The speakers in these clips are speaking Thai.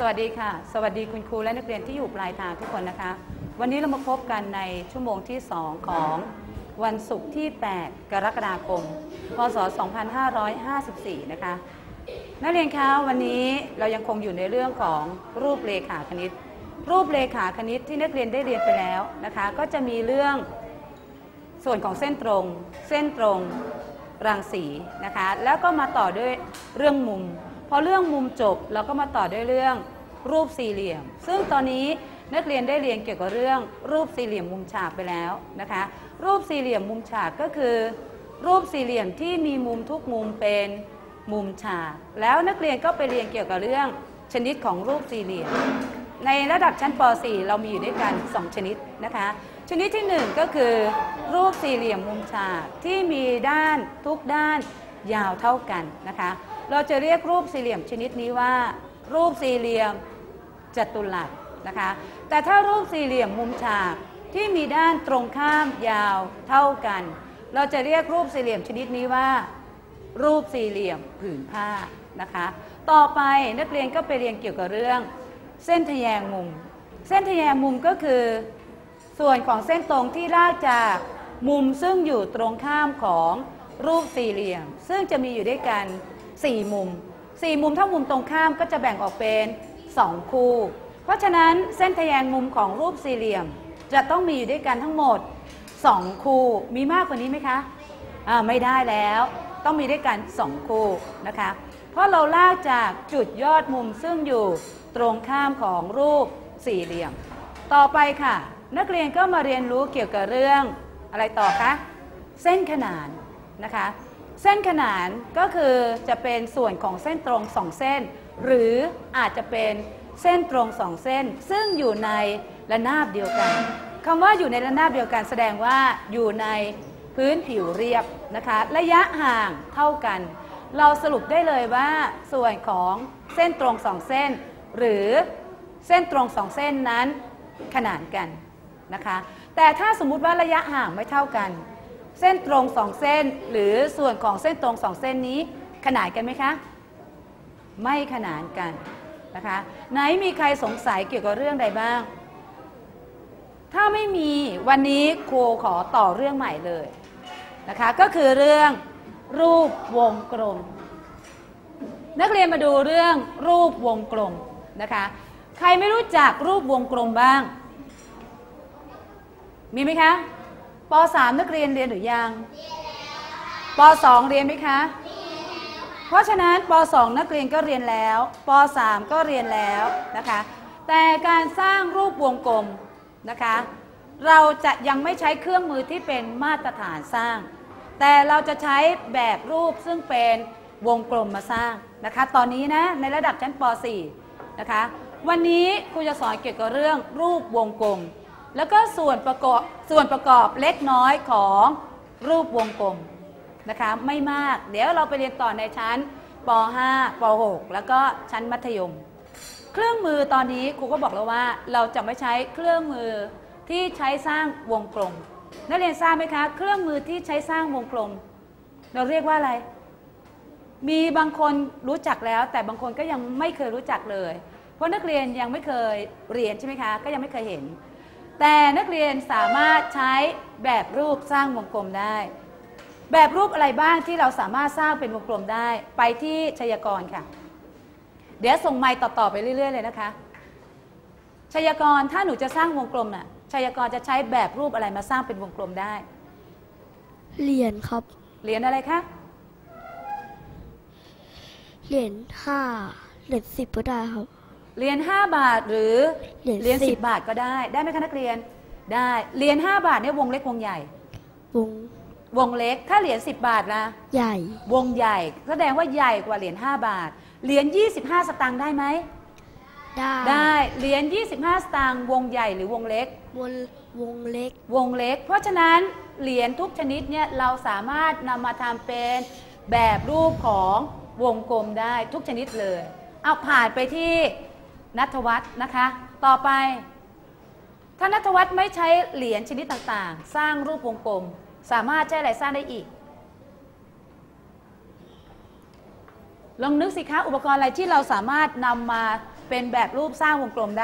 วัสดีค่ะสวัสดีคุณครูและนักเรียนที่อยู่ปลายทางทุกคนนะคะวันนี้เรามาพบกันในชั่วโมงที่2ของวันศุกร์ที่8กรกฎาคมพศ2554นะคะนักเรียนคะวันนี้เรายังคงอยู่ในเรื่องของรูปเรขาคณิตรูปเรขาคณิตที่นักเรียนได้เรียนไปแล้วนะคะก็จะมีเรื่องส่วนของเส้นตรงรังสีนะคะแล้วก็มาต่อด้วยเรื่องมุมพอเรื่องมุมจบเราก็มาต่อด้วยเรื่องรูปสี่เหลี่ยมซึ่งตอนนี้นักเรียนได้เรียนเกี่ยวกับเรื่องรูปสี่เหลี่ยมมุมฉากไปแล้วนะคะรูปสี่เหลี่ยมมุมฉากก็คือรูปสี่เหลี่ยมที่มีมุมทุกมุมเป็นมุมฉากแล้วนักเรียนก็ไปเรียนเกี่ยวกับเรื่องชนิดของรูปสี่เหลี่ยมในระดับชั้นป .4 เรามีอยู่ด้วยกัน2ชนิดนะคะชนิดที่1ก็คือรูปสี่เหลี่ยมมุมฉากที่มีด้านทุกด้านยาวเท่ากันนะคะเราจะเรียกรูปสี่เหลี่ยมชนิดนี้ว่ารูปสี่เหลี่ยมจัตุรัสนะคะแต่ถ้ารูปสี่เหลี่ยมมุมฉากที่มีด้านตรงข้ามยาวเท่ากันเราจะเรียกรูปสี่เหลี่ยมชนิดนี้ว่ารูปสี่เหลี่ยมผืนผ้านะคะต่อไปนักเรียนก็ไปเรียนเกี่ยวกับเรื่องเส้นทะแยงมุมเส้นทะแยงมุมก็คือส่วนของเส้นตรงที่ลากจากมุมซึ่งอยู่ตรงข้ามของรูปสี่เหลี่ยมซึ่งจะมีอยู่ด้วยกัน4มุมถ้ามุมตรงข้ามก็จะแบ่งออกเป็น2คู่เพราะฉะนั้นเส้นทะแยงมุมของรูปสี่เหลี่ยมจะต้องมีอยู่ด้วยกันทั้งหมด2คู่มีมากกว่านี้ไหมคะไม่ได้แล้วต้องมีด้วยกัน2คู่นะคะเพราะเราลากจากจุดยอดมุมซึ่งอยู่ตรงข้ามของรูปสี่เหลี่ยมต่อไปค่ะนักเรียนก็มาเรียนรู้เกี่ยวกับเรื่องอะไรต่อคะเส้นขนานนะคะเส้นขนานก็คือจะเป็นส่วนของเส้นตรง2เส้นหรืออาจจะเป็นเส้นตรง2เส้นซึ่งอยู่ในระนาบเดียวกันคำว่าอยู่ในระนาบเดียวกันแสดงว่าอยู่ในพื้นผิวเรียบนะคะระยะห่างเท่ากันเราสรุปได้เลยว่าส่วนของเส้นตรง2เส้นหรือเส้นตรง2เส้นนั้นขนานกันนะคะแต่ถ้าสมมุติว่าระยะห่างไม่เท่ากันเส้นตรง2เส้นหรือส่วนของเส้นตรง2เส้นนี้ขนานกันไหมคะไม่ขนานกันนะคะไหนมีใครสงสัยเกี่ยวกับเรื่องใดบ้างถ้าไม่มีวันนี้ครูขอต่อเรื่องใหม่เลยนะคะก็คือเรื่องรูปวงกลมนักเรียนมาดูเรื่องรูปวงกลมนะคะใครไม่รู้จักรูปวงกลมบ้างมีไหมคะป .3 นักเรียนเรียนหรือยังป .2 เรียนไหมคะเพราะฉะนั้นป .2 นักเรียนก็เรียนแล้วป .3 ก็เรียนแล้วนะคะแต่การสร้างรูปวงกลมนะคะเราจะยังไม่ใช้เครื่องมือที่เป็นมาตรฐานสร้างแต่เราจะใช้แบบรูปซึ่งเป็นวงกลมมาสร้างนะคะตอนนี้นะในระดับชั้นป .4 นะคะวันนี้ครูจะสอนเกี่ยวกับเรื่องรูปวงกลมแล้วก็ส่วนประกอบเล็กน้อยของรูปวงกลมนะคะไม่มากเดี๋ยวเราไปเรียนต่อในชั้นป .5 ป .6 แล้วก็ชั้นมัธยมเครื่องมือตอนนี้ครูก็บอกแล้วว่าเราจะไม่ใช้เครื่องมือที่ใช้สร้างวงกลมนักเรียนทราบไหมคะเครื่องมือที่ใช้สร้างวงกลมเราเรียกว่าอะไรมีบางคนรู้จักแล้วแต่บางคนก็ยังไม่เคยรู้จักเลยเพราะนักเรียนยังไม่เคยเรียนใช่ไหมคะก็ยังไม่เคยเห็นแต่นักเรียนสามารถใช้แบบรูปสร้างวงกลมได้แบบรูปอะไรบ้างที่เราสามารถสร้างเป็นวงกลมได้ไปที่ไชยากรค่ะเดี๋ยวส่งไมค์ต่อไปเรื่อยๆเลยนะคะไชยากรถ้าหนูจะสร้างวงกลมน่ะไชยากรจะใช้แบบรูปอะไรมาสร้างเป็นวงกลมได้เหรียญครับเหรียญอะไรคะเหรียญ5เหรียญ10ก็ได้ครับเหรียญ5 บาทหรือเหรียญ10 บาทก็ได้ไหมคะนักเรียนได้เหรียญ5 บาทเนี่ยวงเล็กวงใหญ่วงเล็กถ้าเหรียญ10 บาทล่ะใหญ่วงใหญ่แสดงว่าใหญ่กว่าเหรียญ5 บาทเหรียญ25 สตางค์ได้ไหมได้เหรียญ25 สตางค์วงใหญ่หรือวงเล็กวงเล็กเพราะฉะนั้นเหรียญทุกชนิดเนี่ยเราสามารถนำมาทำเป็นแบบรูปของวงกลมได้ทุกชนิดเลยเอาผ่านไปที่ณัฐวัฒน์นะคะต่อไปถ้าณัฐวัฒน์ไม่ใช้เหรียญชนิดต่างๆสร้างรูปวงกลมสามารถใช้อะไรสร้างได้อีกลองนึกสิคะอุปกรณ์อะไรที่เราสามารถนำมาเป็นแบบรูปสร้างวงกลมได้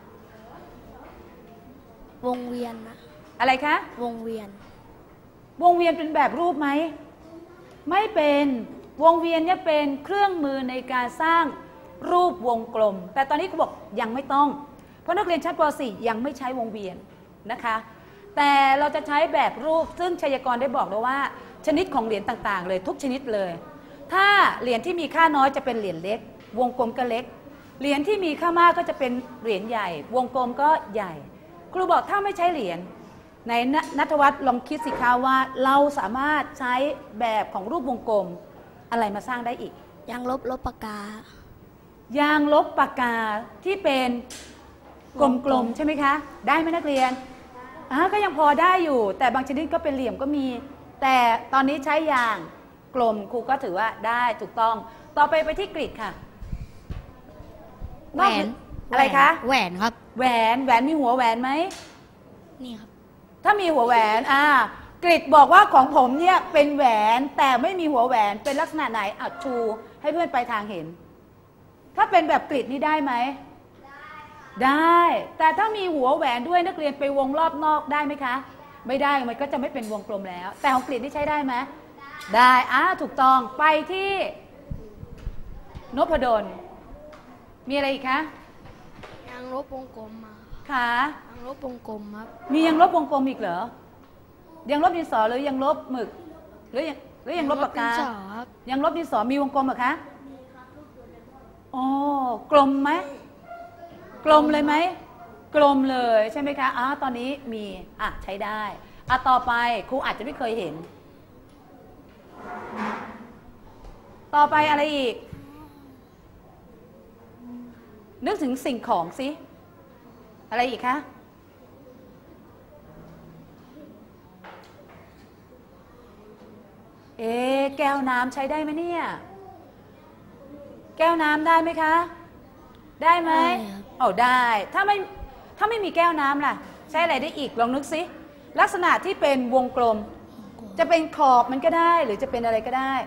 วงเวียนนะอะไรคะวงเวียนวงเวียนเป็นแบบรูปไหมไม่เป็นวงเวียนเนี่ยเป็นเครื่องมือในการสร้างรูปวงกลมแต่ตอนนี้ครูบอกยังไม่ต้องเพราะนักเรียนชั้นป .4 ยังไม่ใช้วงเวียนนะคะแต่เราจะใช้แบบรูปซึ่งชัยกรได้บอกแล้วว่าชนิดของเหรียญต่างๆเลยทุกชนิดเลยถ้าเหรียญที่มีค่าน้อยจะเป็นเหรียญเล็กวงกลมก็เล็กเหรียญที่มีค่ามากก็จะเป็นเหรียญใหญ่วงกลมก็ใหญ่ครูบอกถ้าไม่ใช้เหรียญในณัฐวัฒน์ลองคิดสิคะว่าเราสามารถใช้แบบของรูปวงกลมอะไรมาสร้างได้อีกยางลบปากกายางลบปากกาที่เป็นกลมๆใช่ไหมคะได้ไหมนักเรียนก็ยังพอได้อยู่แต่บางชนิดก็เป็นเหลี่ยมก็มีแต่ตอนนี้ใช้ยางกลมครูก็ถือว่าได้ถูกต้องต่อไปที่กรีดค่ะแหวนอะไรคะแหวนครับแหวนมีหัวแหวนไหมนี่ครับถ้ามีหัวแหวนกริดบอกว่าของผมเนี่ยเป็นแหวนแต่ไม่มีหัวแหวนเป็นลักษณะไหนชูให้เพื่อนไปทางเห็นถ้าเป็นแบบกริดนี่ได้ไหมได้แต่ถ้ามีหัวแหวนด้วยนักเรียนไปวงรอบนอกได้ไหมคะไม่ได้มันก็จะไม่เป็นวงกลมแล้วแต่ของกริดนี่ใช้ได้ไหมได้ถูกต้องไปที่นพดลมีอะไรอีกคะยางลบวงกลมมาค่ะยางลบวงกลมครับมียางลบวงกลมอีกเหรอยังลบดินสอหรือยังลบหมึกหรือยังลบปากกายังลบดินสอมีวงกลมเหรอคะอ๋อกลมไหมกลมเลยไหมกลมเลยใช่ไหมคะตอนนี้มีใช้ได้ต่อไปครูอาจจะไม่เคยเห็นต่อไปอะไรอีกนึกถึงสิ่งของสิอะไรอีกคะแก้วน้ำใช้ได้ไหมเนี่ยแก้วน้ำได้ไหมคะได้ไหมได้ถ้าไม่มีแก้วน้ำล่ะใช้อะไรได้อีกลองนึกสิลักษณะที่เป็นวงกลมจะเป็นขอบมันก็ได้หรือจะเป็นอะไรก็ได้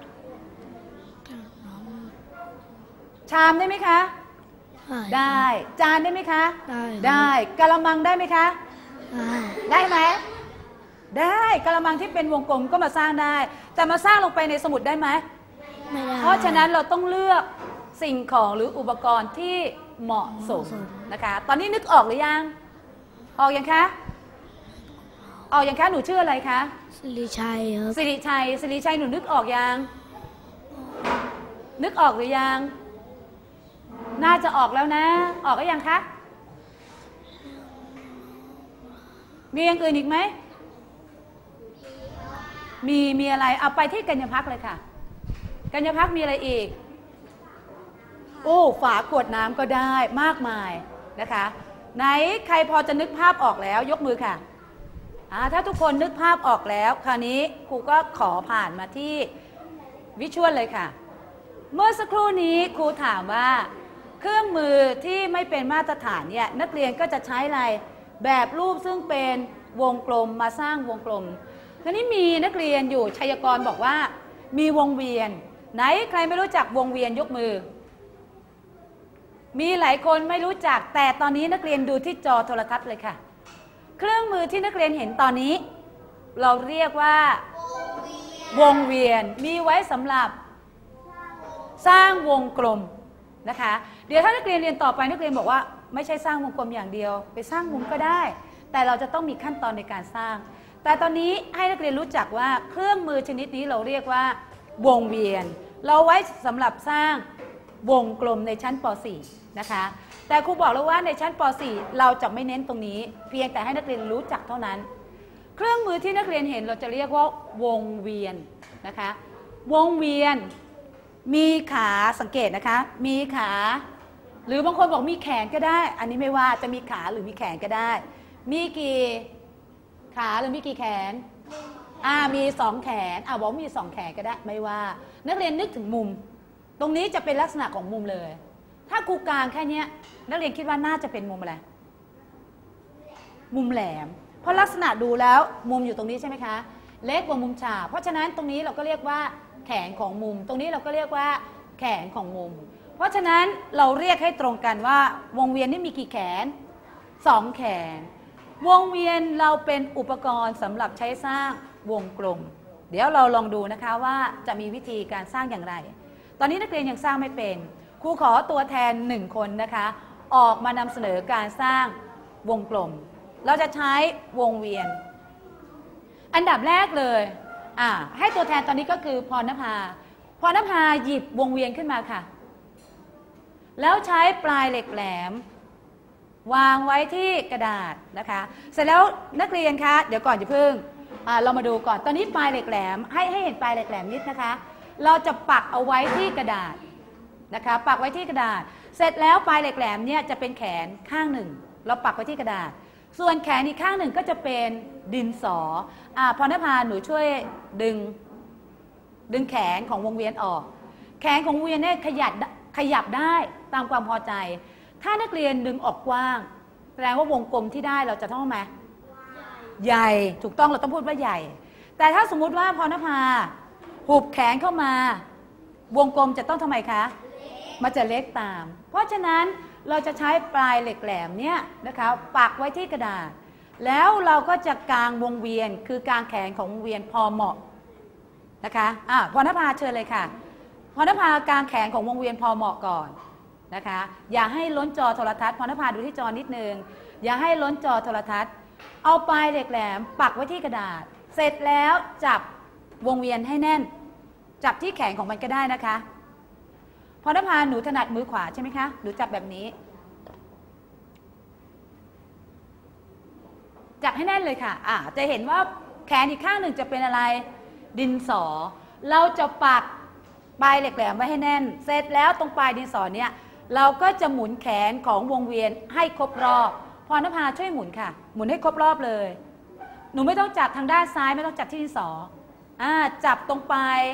ชามได้ไหมคะได้จานได้ไหมคะได้กะละมังได้ไหมคะได้ไหมได้กะละมังที่เป็นวงกลมก็มาสร้างได้แต่มาสร้างลงไปในสมุดได้ไหมไม่ได้เพราะฉะนั้นเราต้องเลือกสิ่งของหรืออุปกรณ์ที่เหมาะสมนะคะตอนนี้นึกออกหรือยังออกยังคะออกยังคะหนูชื่ออะไรคะสิริชัยครับสิริชัยหนูนึกออกยังนึกออกหรือยังน่าจะออกแล้วนะออกก็ยังคะมีอย่างอื่นอีกไหมมีอะไรเอาไปที่กัญญาภักดิ์เลยค่ะกัญญาภักดิ์มีอะไรอีกฝาขวดน้ำก็ได้มากมายนะคะไหนใครพอจะนึกภาพออกแล้วยกมือค่ะถ้าทุกคนนึกภาพออกแล้วคราวนี้ครูก็ขอผ่านมาที่วิชวลเลยค่ะเมื่อสักครู่นี้ครูถามว่าเครื่องมือที่ไม่เป็นมาตรฐานเนี่ยนักเรียนก็จะใช้อะไรแบบรูปซึ่งเป็นวงกลมมาสร้างวงกลมทีนี้มีนักเรียนอยู่ชัยกรบอกว่ามีวงเวียนไหนใครไม่รู้จักวงเวียนยกมือมีหลายคนไม่รู้จักแต่ตอนนี้นักเรียนดูที่จอโทรทัศน์เลยค่ะเครื่องมือที่นักเรียนเห็นตอนนี้เราเรียกว่าวงเวียนมีไว้สำหรับสร้างวงกลมนะคะเดี๋ยวถ้านักเรียนเรียนต่อไปนักเรียนบอกว่าไม่ใช่สร้างวงกลมอย่างเดียวไปสร้างมุมก็ได้แต่เราจะต้องมีขั้นตอนในการสร้างแต่ตอนนี้ให้นักเรียนรู้จักว่าเครื่องมือชนิดนี้เราเรียกว่าวงเวียนเราไว้สำหรับสร้างวงกลมในชั้นป .4 นะคะแต่ครูบอกแล้วว่าในชั้นป .4 เราจะไม่เน้นตรงนี้เพียงแต่ให้นักเรียนรู้จักเท่านั้นเครื่องมือที่นักเรียนเห็นเราจะเรียกว่าวงเวียนนะคะวงเวียนมีขาสังเกตนะคะมีขาหรือบางคนบอกมีแขนก็ได้อันนี้ไม่ว่าจะมีขาหรือมีแขนก็ได้มีกี่ขาหรือมีกี่แขนมี2แขนบอกมี2แขนก็ได้ไม่ว่านักเรียนนึกถึงมุมตรงนี้จะเป็นลักษณะของมุมเลยถ้าครูกลางแค่นี้นักเรียนคิดว่าน่าจะเป็นมุมอะไรมุมแหลมเพราะลักษณะดูแล้วมุมอยู่ตรงนี้ใช่ไหมคะเล็กกว่ามุมฉากเพราะฉะนั้นตรงนี้เราก็เรียกว่าแขนของมุมตรงนี้เราก็เรียกว่าแขนของมุมเพเพราะฉะนั้นเราเรียกให้ตรงกันว่าวงเวียนนี่มีกี่แขน2แขนวงเวียนเราเป็นอุปกรณ์สำหรับใช้สร้างวงกลมเดี๋ยวเราลองดูนะคะว่าจะมีวิธีการสร้างอย่างไรตอนนี้นักเรียนยังสร้างไม่เป็นครูขอตัวแทน1คนนะคะออกมานำเสนอการสร้างวงกลมเราจะใช้วงเวียนอันดับแรกเลยให้ตัวแทนตอนนี้ก็คือพรณภาหยิบวงเวียนขึ้นมาค่ะแล้วใช้ปลายเหล็กแหลมวางไว้ที่กระดาษนะคะเสร็จแล้วนักเรียนคะเดี๋ยวก่อนจะพึ่งเรามาดูก่อนตอนนี้ปลายเหล็กแหลมให้เห็นปลายเหล็กแหลมนิดนะคะเราจะปักเอาไว้ที่กระดาษนะคะปักไว้ที่กระดาษเสร็จแล้วปลายเหล็กแหลมเนี่ยจะเป็นแขนข้างหนึ่งเราปักไว้ที่กระดาษส่วนแขนอีกข้างหนึ่งก็จะเป็นดินสอพรณภาหนูช่วยดึงแขนของวงเวียนออกแขนของวงเวียนเนี่ยขยับได้ตามความพอใจถ้านักเรียนดึงออกกว้างแสดงว่าวงกลมที่ได้เราจะต้องไหมใหญ่ถูกต้องเราต้องพูดว่าใหญ่แต่ถ้าสมมุติว่าพรณภาหุบแขนเข้ามาวงกลมจะต้องทำไมคะมันจะเล็กตามเพราะฉะนั้นเราจะใช้ปลายเหล็กแหลมเนี่ยนะคะปักไว้ที่กระดาษแล้วเราก็จะกางวงเวียนคือกางแขนของวงเวียนพอเหมาะนะคะพรณภาเชิญเลยค่ะพรณภากางแขนของวงเวียนพอเหมาะก่อนนะคะอย่าให้ล้นจอโทรทัศน์พรณภาดูที่จอนิดนึงอย่าให้ล้นจอโทรทัศน์เอาปลายเหล็กแหลมปักไว้ที่กระดาษเสร็จแล้วจับวงเวียนให้แน่นจับที่แขนของมันก็ได้นะคะพรณภาหนูถนัดมือขวาใช่ไหมคะหนูจับแบบนี้จับให้แน่นเลยค่ะจะเห็นว่าแขนอีกข้างหนึ่งจะเป็นอะไรดินสอเราจะปักปลายเหล็กแหลมไว้ให้แน่นเสร็จแล้วตรงปลายดินสอเนี่ยเราก็จะหมุนแขนของวงเวียนให้ครบรอบพรณภาช่วยหมุนค่ะหมุนให้ครบรอบเลยหนูไม่ต้องจับทางด้านซ้ายไม่ต้องจับที่ดินสอจับตรงปลาย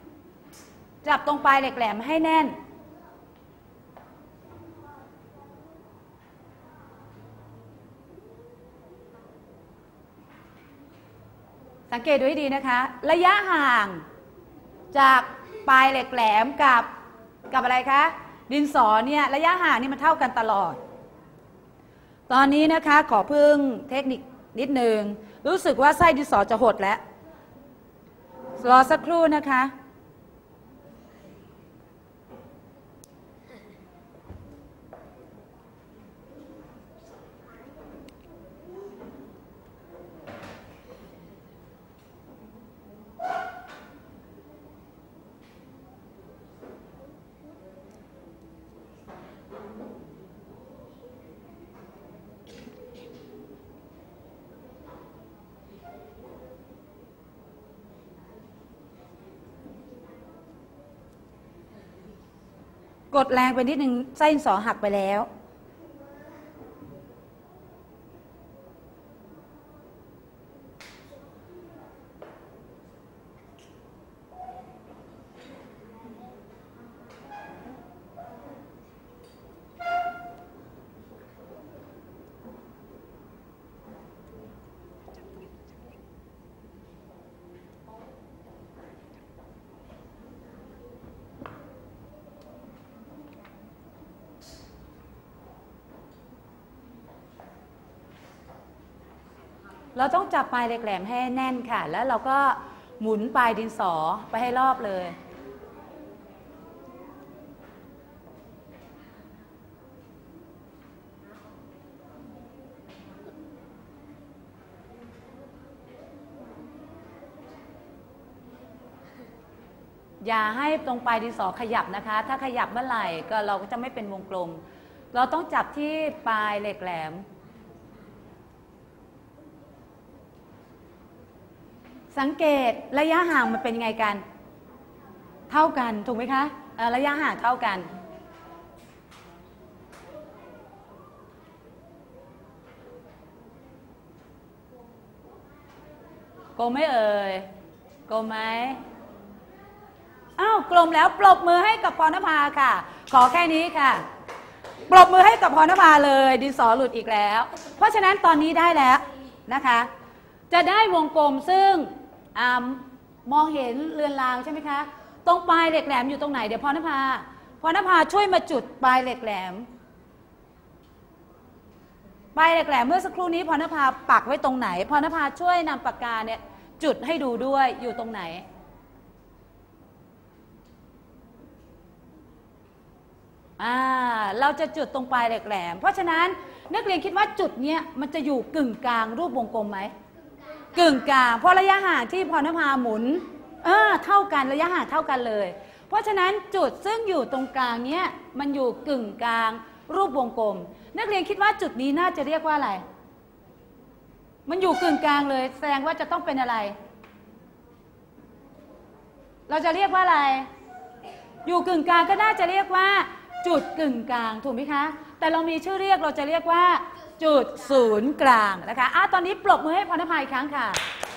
เหล็กแหลมให้แน่นสังเกตดูให้ดีนะคะระยะห่างจากปลายเหล็กแหลมกับอะไรคะดินสอเนี่ยระยะห่างนี่มันเท่ากันตลอดตอนนี้นะคะขอพึ่งเทคนิคนิดนึงรู้สึกว่าไส้ดินสอจะหดแล้วรอสักครู่นะคะกดแรงไปนิดนึงไส้ดินสอหักไปแล้วเราต้องจับปลายเหล็กแหลมให้แน่นค่ะแล้วเราก็หมุนปลายดินสอไปให้รอบเลยอย่าให้ตรงปลายดินสอขยับนะคะถ้าขยับเมื่อไหร่ก็เราก็จะไม่เป็นวงกลมเราต้องจับที่ปลายเหล็กแหลมสังเกตระยะห่างมันเป็นยังไงกันเท่ากันถูกไหมคะระยะห่างเท่ากันกลมไหมเอ่ยกลมไหมกลมแล้วปรบมือให้กับพรณภาค่ะขอแค่นี้ค่ะปรบมือให้กับพรณภาเลยดินสอหลุดอีกแล้วเพราะฉะนั้นตอนนี้ได้แล้วนะคะจะได้วงกลมซึ่งมองเห็นเรือนรางใช่ไหมคะตรงปลายเหล็กแหลมอยู่ตรงไหนเดี๋ยวพรณภาพรณภาช่วยมาจุดปลายเหล็กแหลมปลายเหล็กแหลมเมื่อสักครู่นี้พรณภาปักไว้ตรงไหนพรณภาช่วยนำปากกาเนี่ยจุดให้ดูด้วยอยู่ตรงไหนเราจะจุดตรงปลายเหล็กแหลมเพราะฉะนั้นนักเรียนคิดว่าจุดเนี้ยมันจะอยู่กึ่งกลางรูปวงกลมไหมกึ่งกลางเพราะระยะห่างที่พรณภาหมุนเท่ากันระยะห่างเท่ากันเลยเพราะฉะนั้นจุดซึ่งอยู่ตรงกลางเนี้ยมันอยู่กึ่งกลางรูปวงกลมนักเรียนคิดว่าจุดนี้น่าจะเรียกว่าอะไรมันอยู่กึ่งกลางเลยแสดงว่าจะต้องเป็นอะไรเราจะเรียกว่าอะไรอยู่กึ่งกลางก็น่าจะเรียกว่าจุดกึ่งกลางถูกไหมคะแต่เรามีชื่อเรียกเราจะเรียกว่าจุดศูนย์กลางนะคะตอนนี้ปรบมือให้พรณภาอีกครั้งค่ะ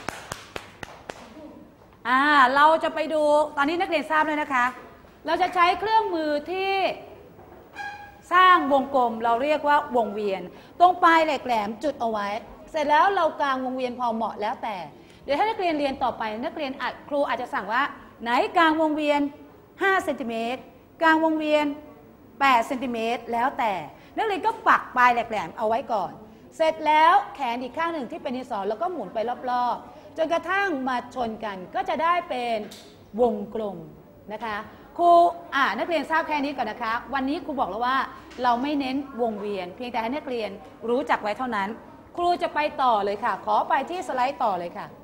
เราจะไปดูตอนนี้นักเรียนทราบเลยนะคะเราจะใช้เครื่องมือที่สร้างวงกลมเราเรียกว่าวงเวียนตรงปลายเหล็กแหลมจุดเอาไว้เสร็จแล้วเรากางวงเวียนพอเหมาะแล้วแต่เดี๋ยวถ้านักเรียนเรียนต่อไปนักเรียนครูอาจจะสั่งว่าไหนกางวงเวียน5 เซนติเมตรกางวงเวียน8 เซนติเมตรแล้วแต่นักเรียนก็ปักปลายแหลมเอาไว้ก่อนเสร็จแล้วแขนอีกข้างหนึ่งที่เป็นดินสอแล้วก็หมุนไปรอบๆจนกระทั่งมาชนกันก็จะได้เป็นวงกลมนะคะครูนักเรียนทราบแค่นี้ก่อนนะคะวันนี้ครูบอกแล้วว่าเราไม่เน้นวงเวียนเพียงแต่ให้นักเรียนรู้จักไว้เท่านั้นครูจะไปต่อเลยค่ะขอไปที่สไลด์ต่อเลยค่ะ